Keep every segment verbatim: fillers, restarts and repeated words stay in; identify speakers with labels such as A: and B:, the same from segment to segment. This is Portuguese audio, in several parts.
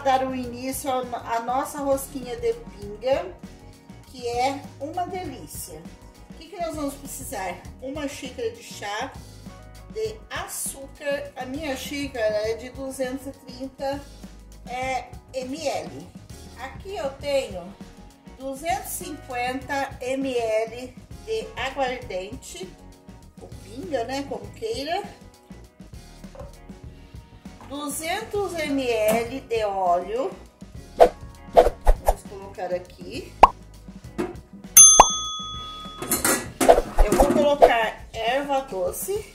A: dar o início à nossa rosquinha de pinga, que é uma delícia. O que, que nós vamos precisar? Uma xícara de chá de açúcar. A minha xícara é de duzentos e trinta mililitros. Aqui eu tenho duzentos e cinquenta mililitros de aguardente, ou pinga, né, como queira. duzentos mililitros de óleo. Vamos colocar aqui. Eu vou colocar erva doce.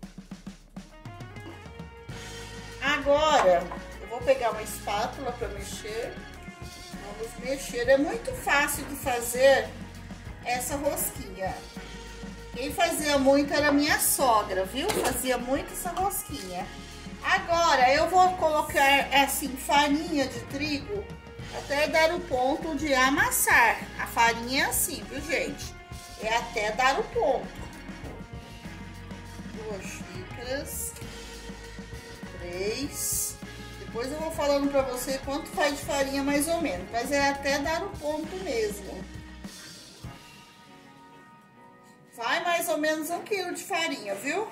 A: Agora, eu vou pegar uma espátula para mexer. Vamos mexer. É muito fácil de fazer essa rosquinha. Quem fazia muito era minha sogra, viu? Fazia muito essa rosquinha. Agora, eu vou colocar, assim, farinha de trigo até dar o ponto de amassar. A farinha é assim, viu, gente? É até dar o ponto. Duas xícaras. Três. Depois eu vou falando pra você quanto faz de farinha mais ou menos. Mas é até dar o ponto mesmo. Vai mais ou menos um quilo de farinha, viu?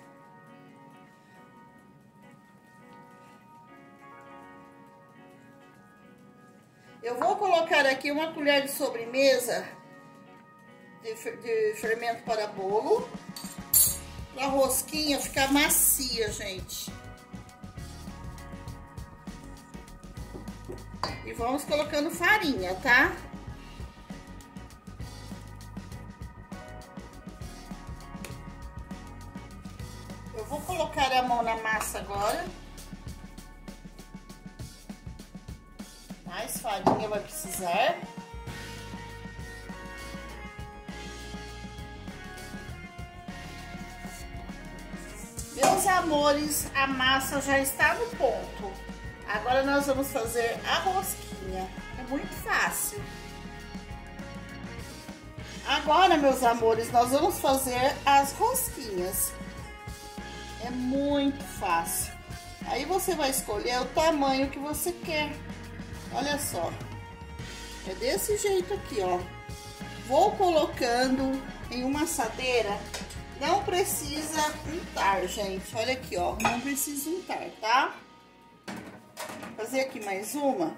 A: Eu vou colocar aqui uma colher de sobremesa de, de fermento para bolo, para a rosquinha ficar macia, gente. E vamos colocando farinha, tá? Eu vou colocar a mão na massa agora. Mais farinha vai precisar. Meus amores, a massa já está no ponto. Agora nós vamos fazer a rosquinha. É muito fácil. Agora, meus amores, nós vamos fazer as rosquinhas. É muito fácil. Aí você vai escolher o tamanho que você quer. Olha só, é desse jeito aqui, ó. Vou colocando em uma assadeira. Não precisa untar, gente. Olha aqui, ó. Não precisa untar, tá? Vou fazer aqui mais uma.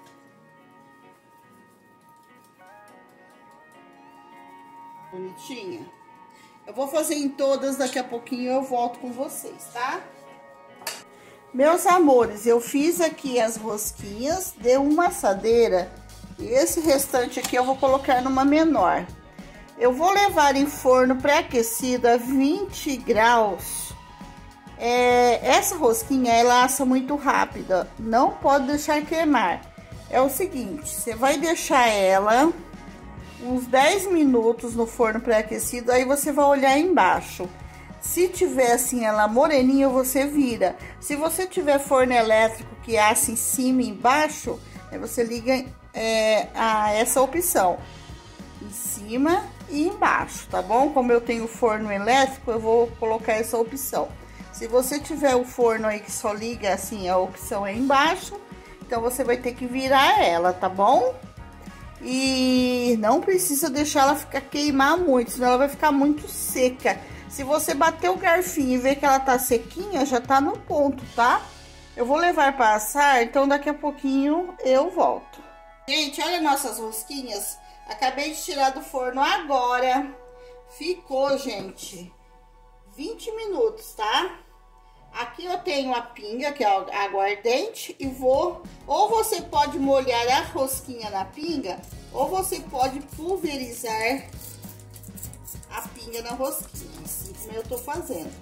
A: Bonitinha. Eu vou fazer em todas, daqui a pouquinho eu volto com vocês, tá? Meus amores, eu fiz aqui as rosquinhas de uma assadeira e esse restante aqui eu vou colocar numa menor. Eu vou levar em forno pré-aquecido a vinte graus. É, essa rosquinha, ela assa muito rápida, não pode deixar queimar. É o seguinte, você vai deixar ela uns dez minutos no forno pré-aquecido, aí você vai olhar embaixo. Se tiver assim ela moreninha, você vira. Se você tiver forno elétrico que assa em cima e embaixo, aí você liga é, a essa opção. Em cima e embaixo, tá bom? Como eu tenho forno elétrico, eu vou colocar essa opção. Se você tiver o forno aí que só liga assim, a opção é embaixo, então você vai ter que virar ela, tá bom? E não precisa deixar ela ficar queimar muito, senão ela vai ficar muito seca. Se você bater o garfinho e ver que ela tá sequinha, já tá no ponto, tá? Eu vou levar para assar, então daqui a pouquinho eu volto. Gente, olha nossas rosquinhas. Acabei de tirar do forno agora. Ficou, gente, vinte minutos, tá? Aqui eu tenho a pinga, que é a aguardente, e vou... Ou você pode molhar a rosquinha na pinga, ou você pode pulverizar a pinga na rosquinha, assim como eu tô fazendo.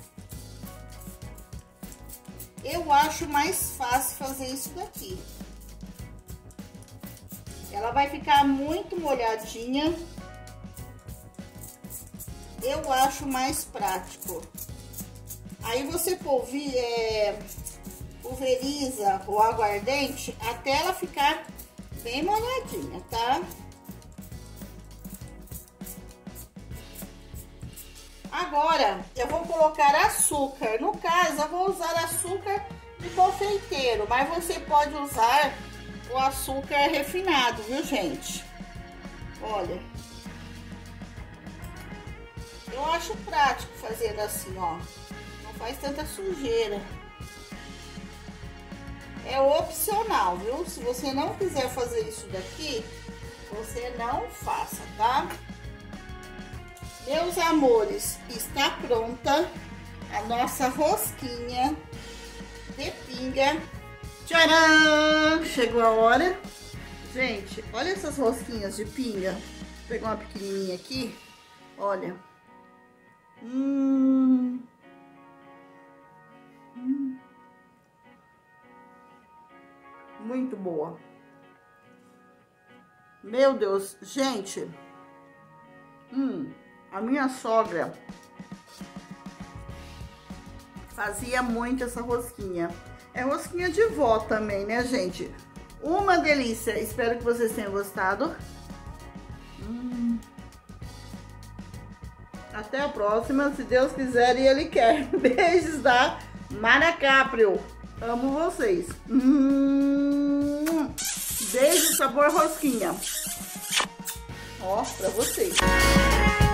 A: Eu acho mais fácil fazer isso daqui. Ela vai ficar muito molhadinha. Eu acho mais prático. Aí você polvi, é, pulveriza o aguardente até ela ficar bem molhadinha, tá? Agora, eu vou colocar açúcar. No caso, eu vou usar açúcar de confeiteiro, mas você pode usar o açúcar refinado, viu, gente? Olha, eu acho prático fazer assim, ó, não faz tanta sujeira. É opcional, viu? Se você não quiser fazer isso daqui, você não faça, tá? Meus amores, está pronta a nossa rosquinha de pinga. Tcharam! Chegou a hora. Gente, olha essas rosquinhas de pinga. Vou pegar uma pequenininha aqui. Olha. Hum. Hum. Muito boa. Meu Deus, gente. Hum, a minha sogra fazia muito essa rosquinha. É rosquinha de vó também, né, gente? Uma delícia. Espero que vocês tenham gostado. Hum. Até a próxima, se Deus quiser e Ele quer. Beijos da Mara Caprio. Amo vocês. Hum. Beijo, sabor rosquinha. Ó, pra vocês.